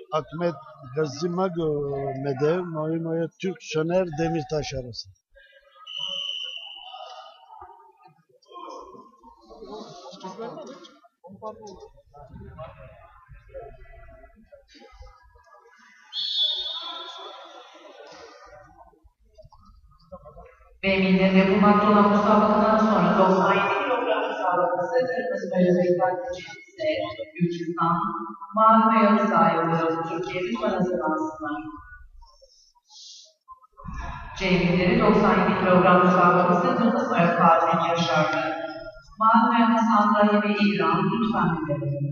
Ahmet Gazimagomedev, Moya Türk Soner Demirtaş arası. Ve millet yapılmakta olan müsabakadan sonra 97 kilogram müsabakası Kırmızı Böyle Beklenticisi Gürcistan, Mavi ve Yarı sahaya uğrayan Türkiye lütfen hazırlansınlar. Cemilleri 97 kilogram müsabakası Kırmızı Böyle Fatih Yaşarlı, Mavi ve Yarı Sandalye ve İran lütfen dinleyin.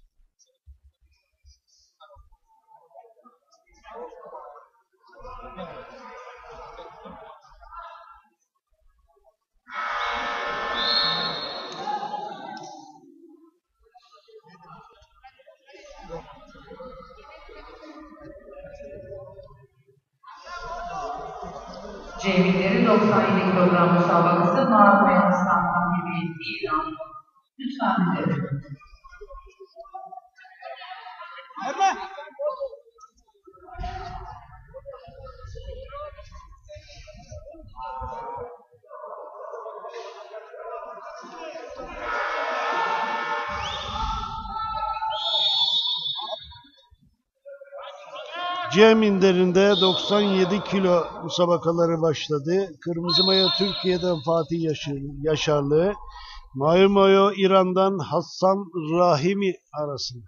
Cemilleri 97 kilogram müsabakası Mavi ve Yarı Sandalye ve İran lütfen dinleyin. C minderinde 97 kilo müsabakaları başladı. Kırmızı Mayo Türkiye'den Fatih Yaşarlı, Mavi Mayo İran'dan Hasan Rahimi arasında.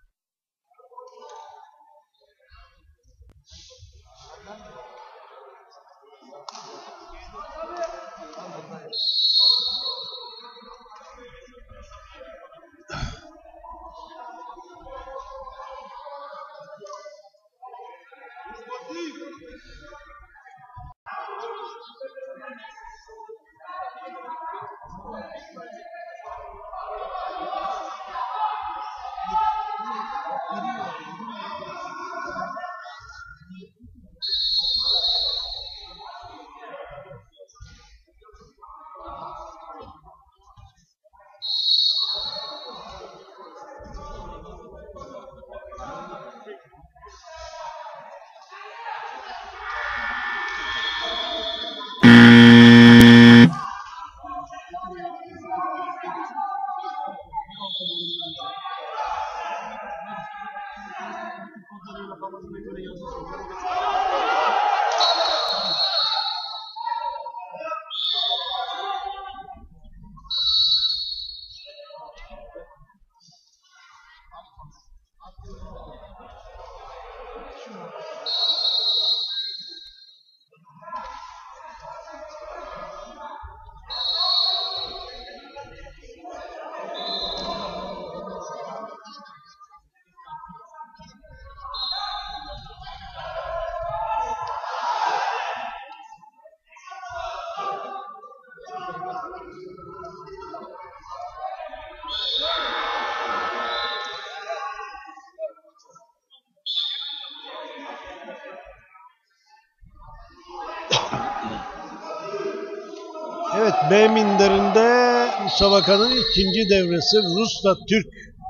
Evet, B minderinde müsabakanın ikinci devresi Rus'la Türk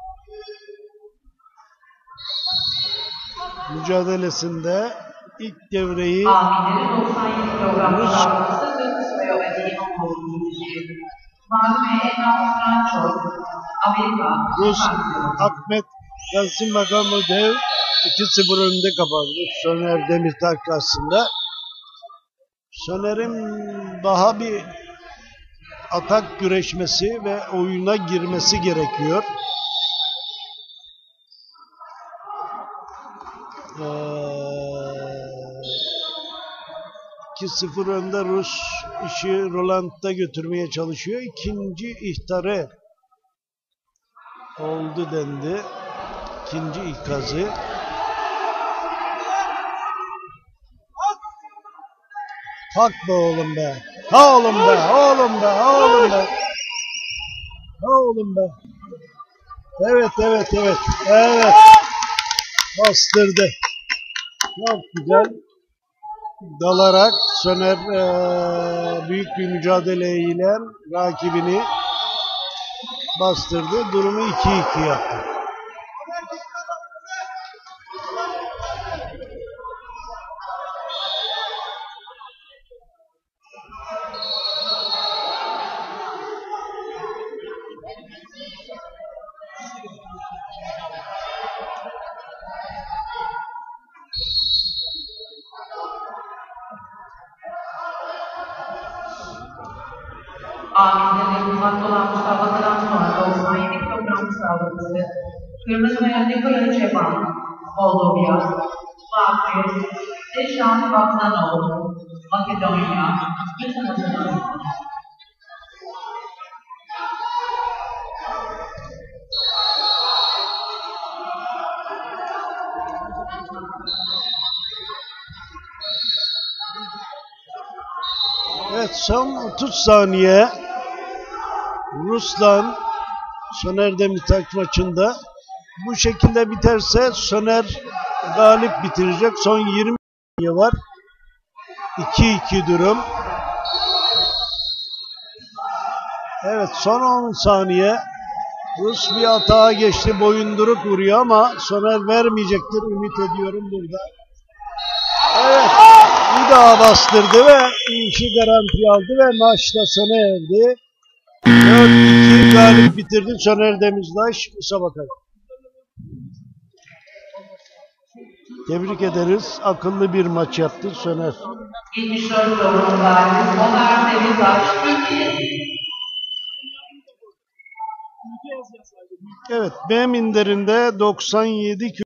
mücadelesinde ilk devreyi Rus Ahmet Gazimagomedev 2-0 önünde kapandı Soner Demirtaş karşısında. Soner'in daha bir atak güreşmesi ve oyuna girmesi gerekiyor. 2-0 önde Rus işi Roland'da götürmeye çalışıyor. İkinci ihtarı oldu dendi. İkinci ikazı. Kalk be oğlum be. Ha oğlum be. Oğlum be. Oğlum be. Oğlum be. Evet. Evet. Bastırdı. Çok güzel. Dalarak Soner büyük bir mücadeleyle rakibini bastırdı. Durumu 2-2 yaptı. Amin'de bulunmakta olan müsabakadan sonra 97 kilogram müsabakası Kırmızı Mayo Nikola Çeban, Moldova, Vakfı, Deşan Baklanoğlu, Makedonya, bütün hazırlanıyor. Evet, son 30 saniye Ruslan Soner Demirtaş maçında. Bu şekilde biterse Soner galip bitirecek. Son 20 saniye var. 2-2 durum. Evet, son 10 saniye. Rus bir atağa geçti. Boyunduruk vuruyor ama Soner vermeyecektir. Ümit ediyorum burada. Evet. Bir daha bastırdı ve işi garantiye aldı ve maçta sona erdi. 4-2 galip bitirdi Soner Demirtaş müsabakayı. Tebrik ederiz. Akıllı bir maç yaptı Soner. 74 kilogram galibi Soner Demirtaş, Türkiye. Evet, B minderinde 97